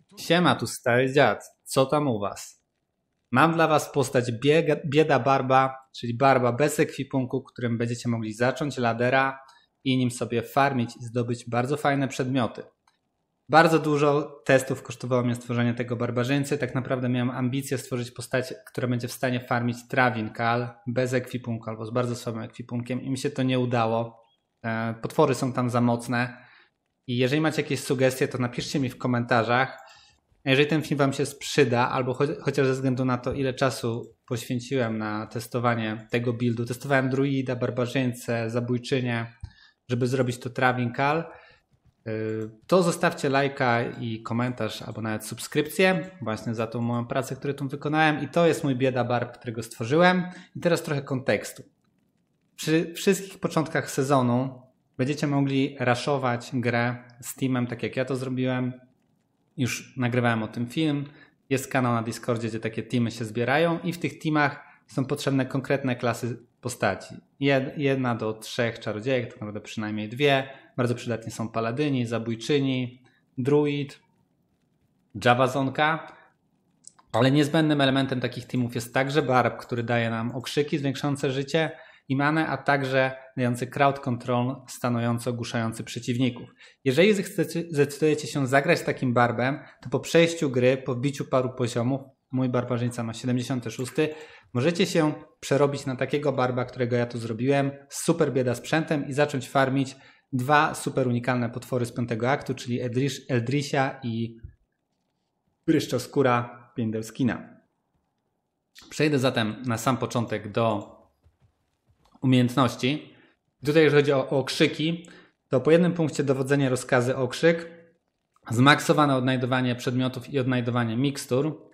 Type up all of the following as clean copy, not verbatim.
Siema, tu stary dziad. Co tam u was? Mam dla was postać Bieda Barba, czyli Barba bez ekwipunku, którym będziecie mogli zacząć ladera i nim sobie farmić i zdobyć bardzo fajne przedmioty. Bardzo dużo testów kosztowało mnie stworzenie tego barbarzyńcy. Tak naprawdę miałem ambicję stworzyć postać, która będzie w stanie farmić Travinkal bez ekwipunku albo z bardzo słabym ekwipunkiem i mi się to nie udało. Potwory są tam za mocne i jeżeli macie jakieś sugestie, to napiszcie mi w komentarzach. Jeżeli ten film wam się przyda, albo chociaż ze względu na to, ile czasu poświęciłem na testowanie tego buildu, testowałem druida, barbarzyńcę, zabójczynię, żeby zrobić to Travinkal, to zostawcie lajka i komentarz, albo nawet subskrypcję właśnie za tą moją pracę, którą tu wykonałem. I to jest mój Bieda Barb, którego stworzyłem. I teraz trochę kontekstu. Przy wszystkich początkach sezonu będziecie mogli raszować grę z teamem, tak jak ja to zrobiłem. Już nagrywałem o tym film. Jest kanał na Discordzie, gdzie takie teamy się zbierają i w tych teamach są potrzebne konkretne klasy postaci. 1 do 3 czarodziejek, tak naprawdę przynajmniej 2. Bardzo przydatni są paladyni, zabójczyni, druid, Javazonka. Ale niezbędnym elementem takich teamów jest także Barb, który daje nam okrzyki zwiększające życie i manę, a także dający crowd control stanowiący, ogłuszający przeciwników. Jeżeli zdecydujecie się zagrać takim Barbem, to po przejściu gry, po wbiciu paru poziomów, mój barbarzyńca ma 76, możecie się przerobić na takiego Barba, którego ja tu zrobiłem, z super bieda sprzętem i zacząć farmić 2 super unikalne potwory z 5 aktu, czyli Eldrisia i Bryszczoskóra Piędelskina. Przejdę zatem na sam początek do umiejętności. Tutaj jeżeli chodzi o okrzyki, to po jednym punkcie dowodzenie, rozkazy, okrzyk, zmaksowane odnajdowanie przedmiotów i odnajdowanie mikstur.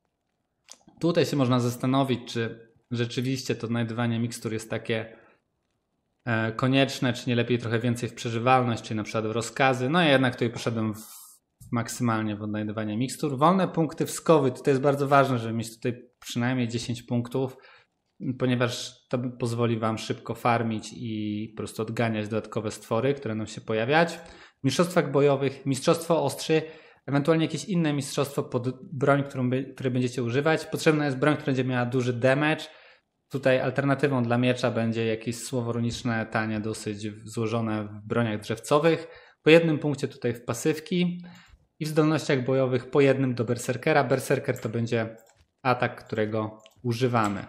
Tutaj się można zastanowić, czy rzeczywiście to odnajdywanie mikstur jest takie konieczne, czy nie lepiej trochę więcej w przeżywalność, czyli na przykład w rozkazy. No ja jednak tutaj poszedłem maksymalnie w odnajdywanie mikstur. Wolne punkty wskowy, to jest bardzo ważne, żeby mieć tutaj przynajmniej 10 punktów, ponieważ to pozwoli wam szybko farmić i po prostu odganiać dodatkowe stwory, które będą się pojawiać. W mistrzostwach bojowych mistrzostwo ostrzy, ewentualnie jakieś inne mistrzostwo pod broń, której będziecie używać. Potrzebna jest broń, która będzie miała duży damage. Tutaj alternatywą dla miecza będzie jakieś słowo runiczne, tanie, dosyć złożone w broniach drzewcowych. Po jednym punkcie tutaj w pasywki i w zdolnościach bojowych po jednym do berserkera. Berserker to będzie atak, którego używamy.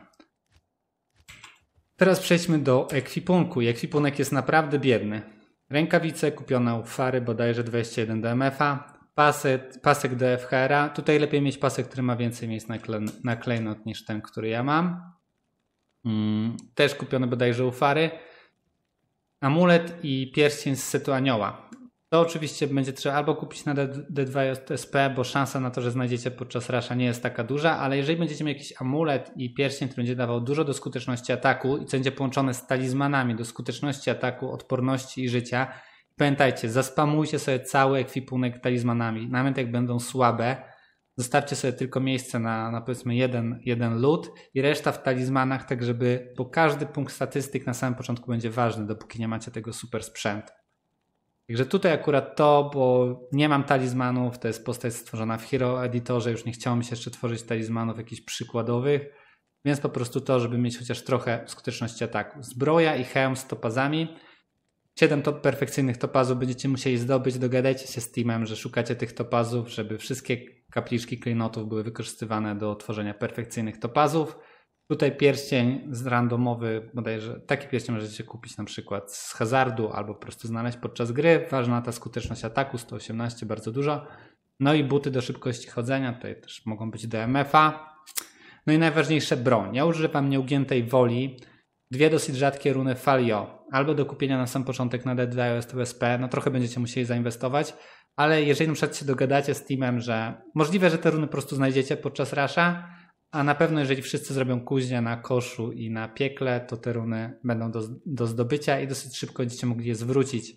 Teraz przejdźmy do ekwipunku. I ekwipunek jest naprawdę biedny. Rękawice kupione u Fary, bodajże 21 DMF-a. Pasek do FHR-a. Tutaj lepiej mieć pasek, który ma więcej miejsc na klejnot niż ten, który ja mam. Też kupiony bodajże u Fary. Amulet i pierścień z setu anioła. To oczywiście będzie trzeba albo kupić na D2SP, bo szansa na to, że znajdziecie podczas rasza nie jest taka duża, ale jeżeli będziecie mieli jakiś amulet i pierścień, który będzie dawał dużo do skuteczności ataku i co będzie połączone z talizmanami do skuteczności ataku, odporności i życia, pamiętajcie, zaspamujcie sobie cały ekwipunek talizmanami. Nawet jak będą słabe, zostawcie sobie tylko miejsce na powiedzmy jeden loot i reszta w talizmanach, tak żeby, bo każdy punkt statystyk na samym początku będzie ważny, dopóki nie macie tego super sprzętu. Także tutaj akurat to, bo nie mam talizmanów, to jest postać stworzona w Hero Editorze, już nie chciało mi się jeszcze tworzyć talizmanów jakichś przykładowych, więc po prostu to, żeby mieć chociaż trochę skuteczności ataku. Zbroja i hełm z topazami. 7 perfekcyjnych topazów będziecie musieli zdobyć, dogadajcie się z teamem, że szukacie tych topazów, żeby wszystkie kapliczki klejnotów były wykorzystywane do tworzenia perfekcyjnych topazów. Tutaj pierścień randomowy, bodajże taki pierścień możecie kupić na przykład z hazardu albo po prostu znaleźć podczas gry. Ważna ta skuteczność ataku, 118, bardzo dużo. No i buty do szybkości chodzenia, tutaj też mogą być DMF-a. No i najważniejsze broń. Ja używam nieugiętej woli, 2 dosyć rzadkie runy Falio, albo do kupienia na sam początek na D2SP, no trochę będziecie musieli zainwestować, ale jeżeli na przykład się dogadacie z teamem, że możliwe, że te runy po prostu znajdziecie podczas rasza, a na pewno jeżeli wszyscy zrobią kuźnię na koszu i na piekle, to te runy będą do zdobycia i dosyć szybko będziecie mogli je zwrócić,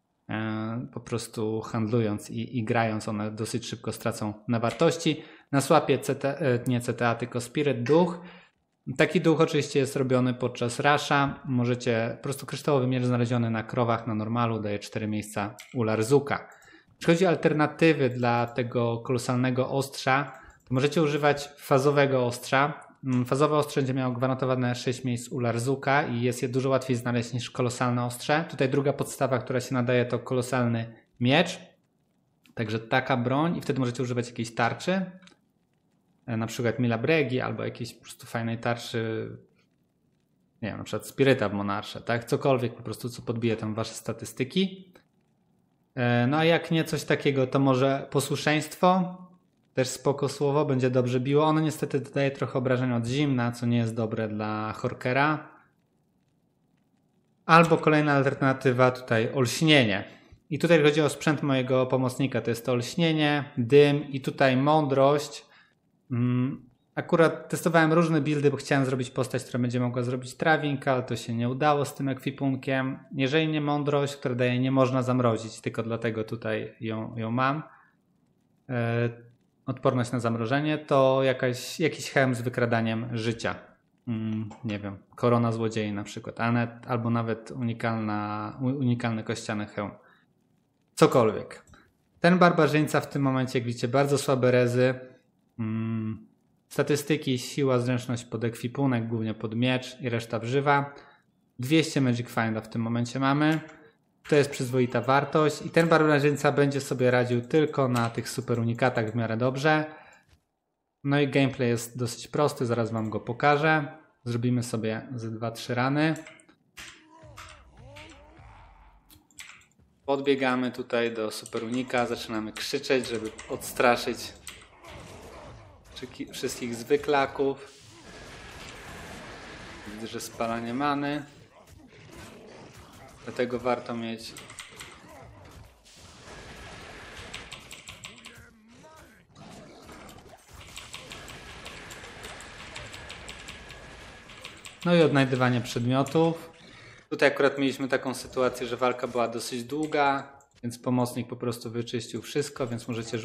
po prostu handlując i grając, one dosyć szybko stracą na wartości. Na słapie nie CTA, tylko Spirit Duch. Taki duch oczywiście jest robiony podczas rasza. Możecie, po prostu kryształowy miecz znaleziony na krowach na normalu daje 4 miejsca u Larzuka. Jeśli chodzi o alternatywy dla tego kolosalnego ostrza, to możecie używać fazowego ostrza. Fazowe ostrze będzie miało gwarantowane 6 miejsc u Larzuka i jest je dużo łatwiej znaleźć niż kolosalne ostrze. Tutaj druga podstawa, która się nadaje, to kolosalny miecz. Także taka broń i wtedy możecie używać jakiejś tarczy. Na przykład Mila Bregi albo jakiejś po prostu fajnej tarczy, nie wiem, na przykład Spiryta w Monarsze, tak? Cokolwiek po prostu, co podbije tam wasze statystyki. No a jak nie coś takiego, to może posłuszeństwo, też spoko słowo, będzie dobrze biło. Ono niestety dodaje trochę obrażeń od zimna, co nie jest dobre dla Horkera. Albo kolejna alternatywa tutaj, olśnienie. I tutaj chodzi o sprzęt mojego pomocnika, to jest to olśnienie, dym i tutaj mądrość. Akurat testowałem różne buildy, bo chciałem zrobić postać, która będzie mogła zrobić trawing, ale to się nie udało z tym ekwipunkiem. Jeżeli nie mądrość, która daje nie można zamrozić, tylko dlatego tutaj ją mam. Odporność na zamrożenie to jakiś hełm z wykradaniem życia. Nie wiem, korona złodziei na przykład, albo nawet unikalny kościany hełm. Cokolwiek. Ten barbarzyńca w tym momencie, jak widzicie, bardzo słabe rezy. Statystyki, siła, zręczność pod ekwipunek, głównie pod miecz i reszta wżywa. 200 Magic Finda w tym momencie mamy. To jest przyzwoita wartość i ten barbarzyńca będzie sobie radził tylko na tych super unikatach w miarę dobrze. No i gameplay jest dosyć prosty, zaraz wam go pokażę. Zrobimy sobie ze 2-3 rany. Podbiegamy tutaj do super unika, zaczynamy krzyczeć, żeby odstraszyć wszystkich zwyklaków. Widzę, że spalanie many. Dlatego warto mieć no i odnajdywanie przedmiotów. Tutaj akurat mieliśmy taką sytuację, że walka była dosyć długa, więc pomocnik po prostu wyczyścił wszystko, więc możecie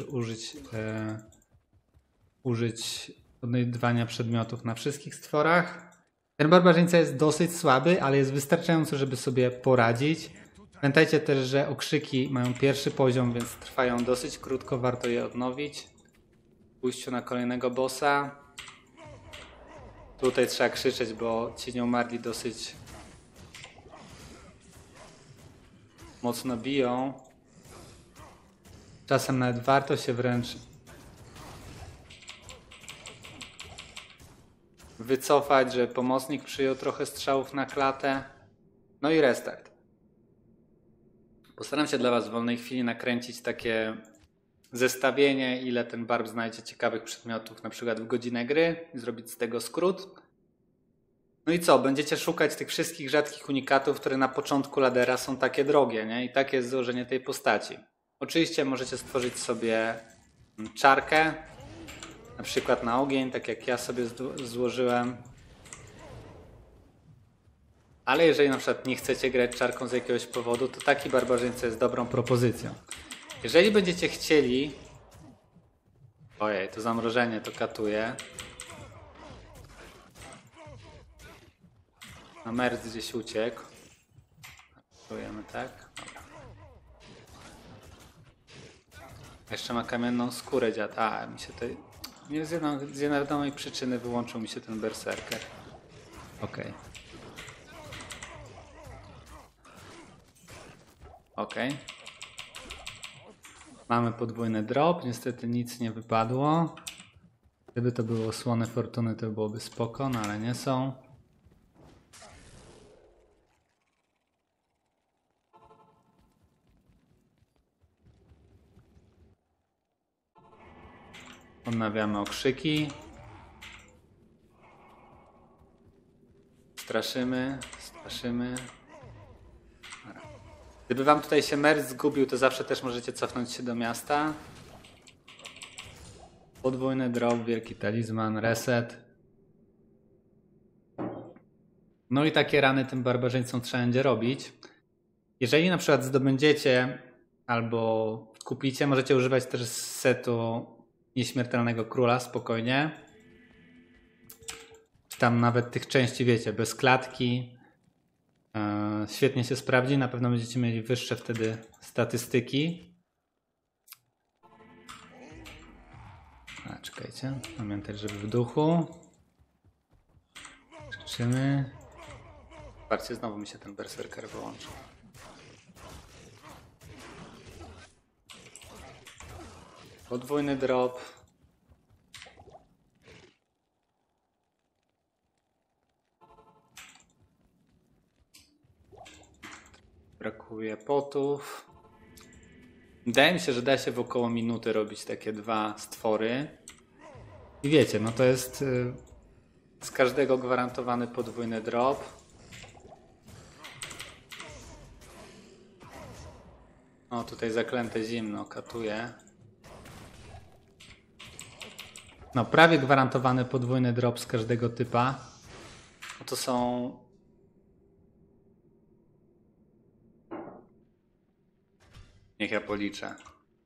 użyć odnajdywania przedmiotów na wszystkich stworach. Ten barbarzyńca jest dosyć słaby, ale jest wystarczający, żeby sobie poradzić. Pamiętajcie też, że okrzyki mają pierwszy poziom, więc trwają dosyć krótko, warto je odnowić. W pójściu na kolejnego bossa. Tutaj trzeba krzyczeć, bo ci nieumarli dosyć mocno biją. Czasem nawet warto się wręcz wycofać, że pomocnik przyjął trochę strzałów na klatę. No i restart. Postaram się dla was w wolnej chwili nakręcić takie zestawienie, ile ten barb znajdzie ciekawych przedmiotów, na przykład w godzinę gry i zrobić z tego skrót. No i co? Będziecie szukać tych wszystkich rzadkich unikatów, które na początku ladera są takie drogie, nie? I takie jest złożenie tej postaci. Oczywiście możecie stworzyć sobie czarkę, na przykład na ogień, tak jak ja sobie złożyłem. Ale jeżeli na przykład nie chcecie grać czarką z jakiegoś powodu, to taki barbarzyńca jest dobrą propozycją. Jeżeli będziecie chcieli... Ojej, to zamrożenie to katuje. No Merc gdzieś uciekł. Czujemy, tak? Dobra. Jeszcze ma kamienną skórę dziad. A, mi się to... Z niewiadomej przyczyny wyłączył mi się ten berserker. Okej. Okej. Mamy podwójny drop. Niestety nic nie wypadło. Gdyby to było słone fortuny, to byłoby spoko, no ale nie są. Odnawiamy okrzyki. Straszymy. Gdyby wam tutaj się Merc zgubił, to zawsze też możecie cofnąć się do miasta. Podwójny drop, wielki talizman, reset. No i takie rany tym barbarzyńcom trzeba będzie robić. Jeżeli na przykład zdobędziecie albo kupicie, możecie używać też setu Nieśmiertelnego Króla spokojnie. Tam nawet tych części, wiecie, bez klatki. Świetnie się sprawdzi, na pewno będziecie mieli wyższe wtedy statystyki. czekajcie. Pamiętaj, żeby w duchu. Krzyczymy. Patrzcie, znowu mi się ten berserker wyłączył. Podwójny drop. Brakuje potów. Wydaje mi się, że da się w około minuty robić takie 2 stwory. I wiecie, no to jest z każdego gwarantowany podwójny drop. O, tutaj zaklęte zimno katuje. No, prawie gwarantowany podwójny drop z każdego typa. No to są... Niech ja policzę.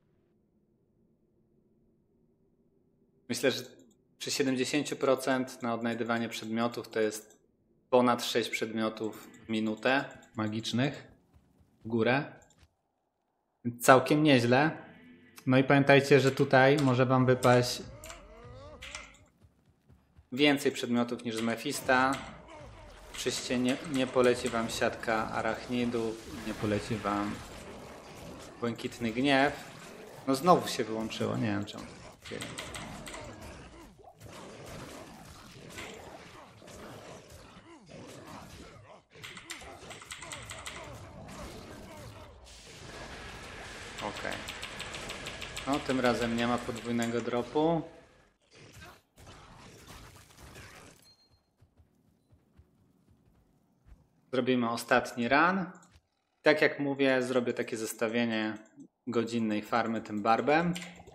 Myślę, że przy 70% na odnajdywanie przedmiotów to jest ponad 6 przedmiotów w minutę magicznych w górę. Całkiem nieźle. No i pamiętajcie, że tutaj może wam wypaść więcej przedmiotów niż z Mefista. Oczywiście nie poleci wam siatka arachnidów, nie poleci wam błękitny gniew. No znowu się wyłączyło, nie wiem czemu. Okej. No tym razem nie ma podwójnego dropu. Zrobimy ostatni run. Tak jak mówię, zrobię takie zestawienie godzinnej farmy tym barbem.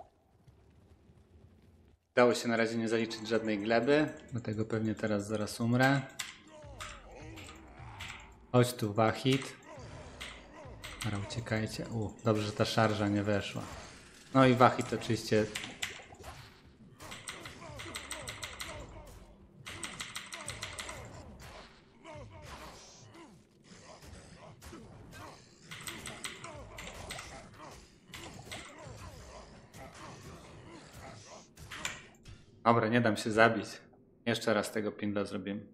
Dało się na razie nie zaliczyć żadnej gleby, dlatego pewnie teraz zaraz umrę. Chodź tu, Wahid. Dobra, uciekajcie. Dobrze, że ta szarża nie weszła. No i Wahid oczywiście... Dobra, nie dam się zabić. Jeszcze raz tego pinda zrobimy.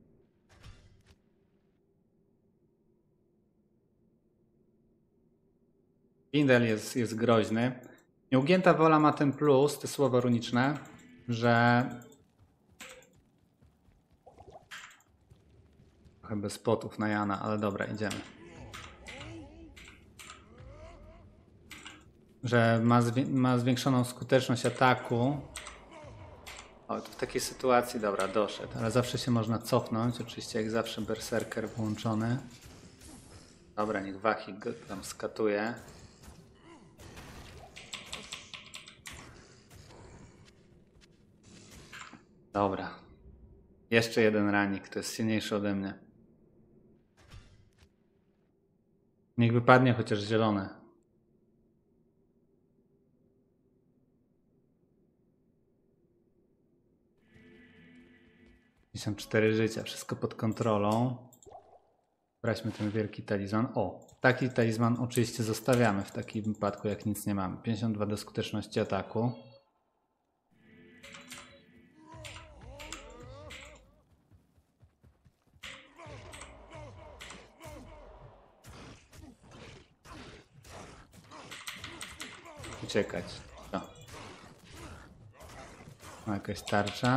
Pindel jest groźny. Nieugięta wola ma ten plus, te słowa runiczne, że... Trochę bez spotów na Jana, ale dobra, idziemy. Że ma zwiększoną skuteczność ataku. O, to w takiej sytuacji, dobra, doszedł. Ale zawsze się można cofnąć. Oczywiście jak zawsze berserker włączony. Dobra, niech Wahid go tam skatuje. Dobra. Jeszcze jeden ranik, to jest silniejszy ode mnie. Niech wypadnie chociaż zielone. Są 4 życia, wszystko pod kontrolą. Weźmy ten wielki talizman. O, taki talizman oczywiście zostawiamy w takim wypadku, jak nic nie mamy. 52 do skuteczności ataku. Uciekać. O. Ma jakaś tarcza.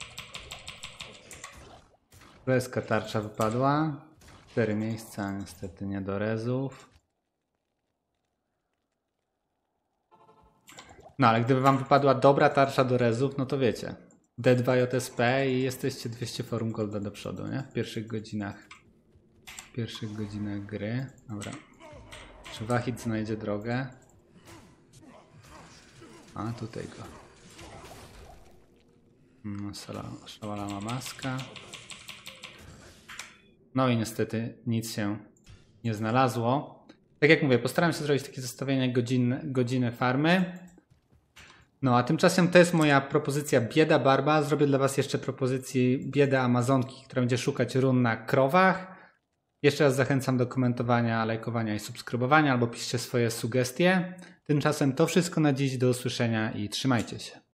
Królewska tarcza wypadła. 4 miejsca, niestety nie do rezów. No ale gdyby wam wypadła dobra tarcza do rezów, no to wiecie. D2 JSP i jesteście 200 forum golda do przodu, nie? W pierwszych godzinach gry. Dobra. Czy Wahid znajdzie drogę? A, tutaj go. Szalala ma maska. No i niestety nic się nie znalazło. Tak jak mówię, postaram się zrobić takie zestawienie godziny farmy. No a tymczasem to jest moja propozycja bieda barba. Zrobię dla was jeszcze propozycję bieda amazonki, która będzie szukać run na krowach. Jeszcze raz zachęcam do komentowania, lajkowania i subskrybowania, albo piszcie swoje sugestie. Tymczasem to wszystko na dziś. Do usłyszenia i trzymajcie się.